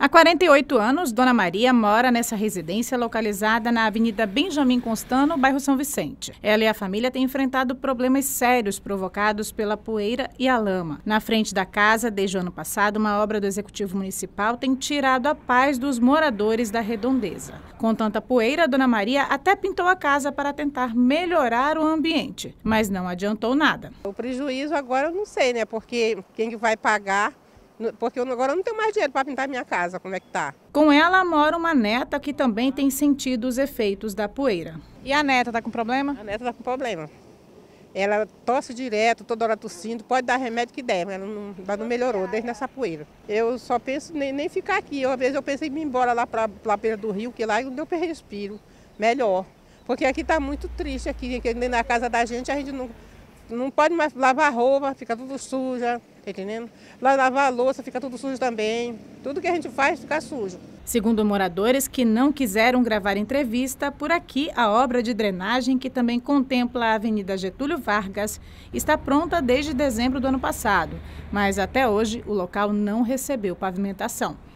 Há 48 anos, Dona Maria mora nessa residência localizada na Avenida Benjamin Constant, no bairro São Vicente. Ela e a família têm enfrentado problemas sérios provocados pela poeira e a lama. Na frente da casa, desde o ano passado, uma obra do Executivo Municipal tem tirado a paz dos moradores da redondeza. Com tanta poeira, Dona Maria até pintou a casa para tentar melhorar o ambiente, mas não adiantou nada. O prejuízo agora eu não sei, né? Porque quem que vai pagar? Porque agora eu não tenho mais dinheiro para pintar minha casa, como é que tá? Com ela mora uma neta que também tem sentido os efeitos da poeira. E a neta tá com problema? A neta tá com problema. Ela tosse direto, toda hora tossindo, pode dar remédio que der, mas ela não melhorou desde nessa poeira. Eu só penso nem ficar aqui. Às vezes eu pensei em ir embora lá para a beira do rio, que lá não deu para respiro. Melhor. Porque aqui tá muito triste, aqui na casa da gente a gente não pode mais lavar roupa, fica tudo suja, tá entendendo? Lá lavar a louça, fica tudo sujo também. Tudo que a gente faz fica sujo. Segundo moradores que não quiseram gravar entrevista, por aqui a obra de drenagem, que também contempla a Avenida Getúlio Vargas, está pronta desde dezembro do ano passado, mas até hoje o local não recebeu pavimentação.